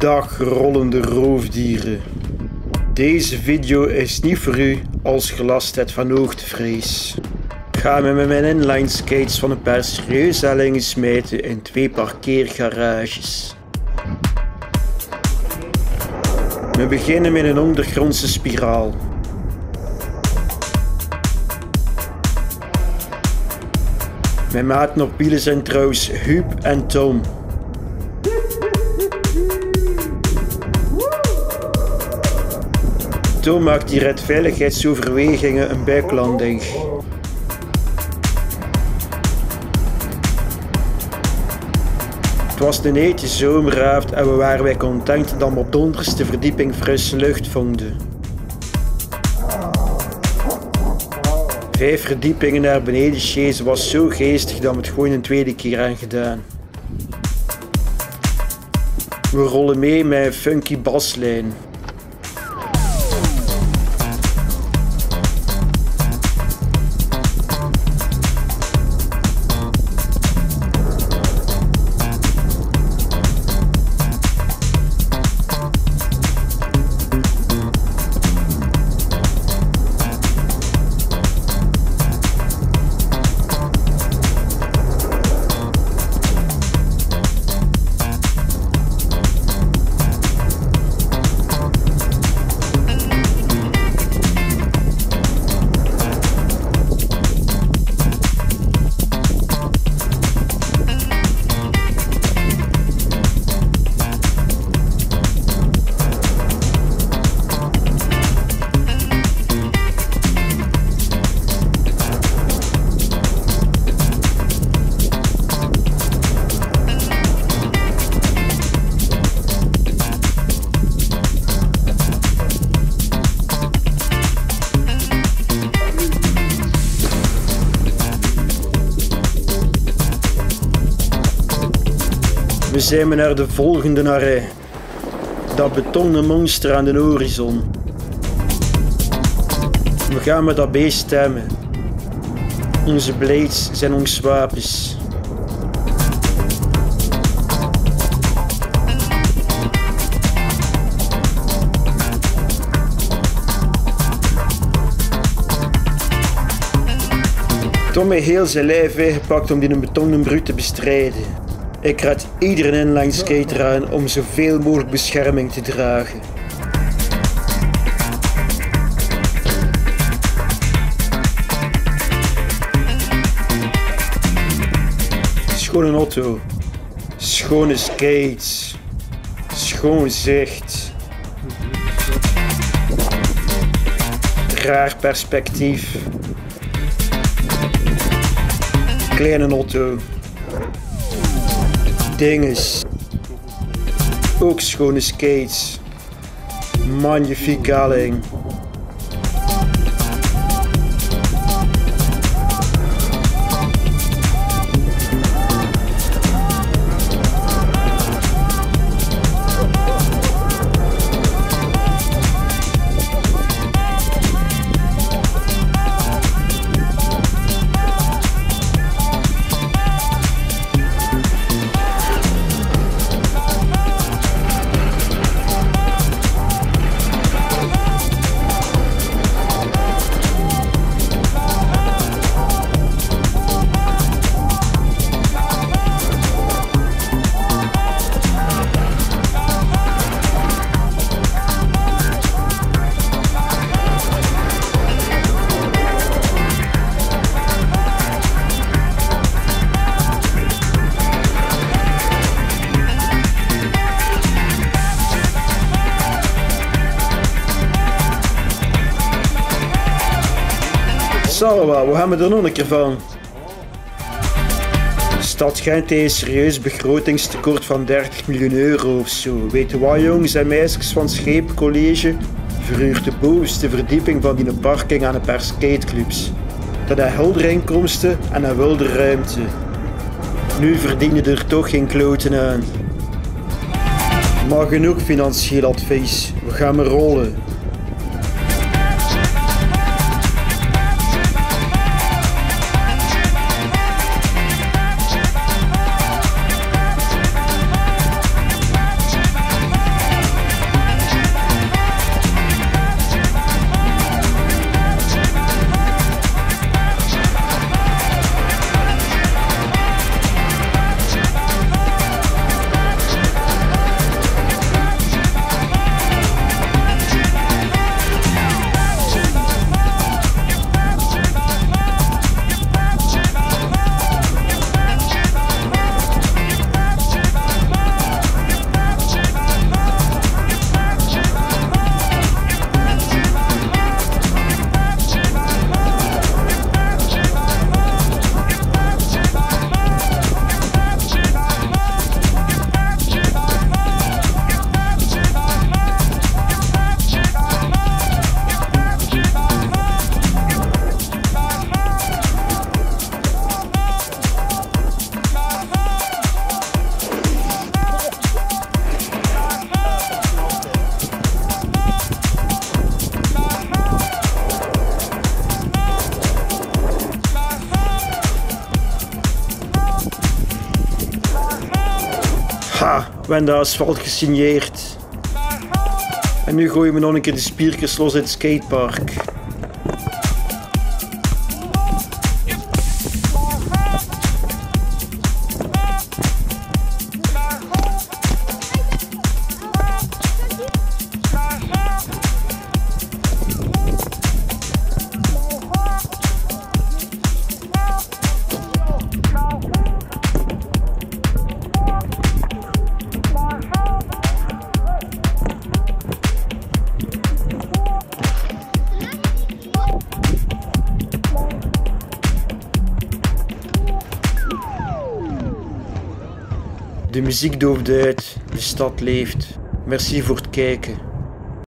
Dag rollende roofdieren. Deze video is niet voor u als je last hebt van hoogtevrees. Ga met mijn inline skates van een paar serieuze hellingen smijten in 2 parkeergarages. We beginnen met een ondergrondse spiraal. Mijn maten op wielen zijn trouwens Huub en Tom. Tom maakt hier uit veiligheidsoverwegingen een buiklanding. Het was een hete zomeravond en we waren wij content dat we op de onderste verdieping frisse lucht vonden. 5 verdiepingen naar beneden chasen was zo geestig dat we het gewoon een tweede keer aan gedaan. We rollen mee met een funky baslijn. We zijn naar de volgende array. Dat betonnen monster aan de horizon. We gaan met dat beest stemmen. Onze blades zijn ons wapens. Tom heeft heel zijn lijf ingepakt om die een betonnen brute te bestrijden. Ik raad iedere inline skater aan om zoveel mogelijk bescherming te dragen. Schone auto, schone skates, schoon zicht, raar perspectief, kleine auto. Dinges. Ook schone skates. Magnifiek helling. Salwa, hoe gaan we er nog een keer van? Stad Gent heeft een serieus begrotingstekort van 30 miljoen euro of zo. Weet je wat, jongens en meisjes van het Scheepcollege? Verhuurt de bovenste verdieping van die parking aan een paar skateclubs. Dat heeft heldere inkomsten en een wilde ruimte. Nu verdienen er toch geen kloten aan. Maar genoeg financieel advies, we gaan maar rollen. Ha, we hebben de asfalt gesigneerd. En nu gooien we nog een keer de spierkers los in het skatepark. De muziek dooft uit, de stad leeft. Merci voor het kijken.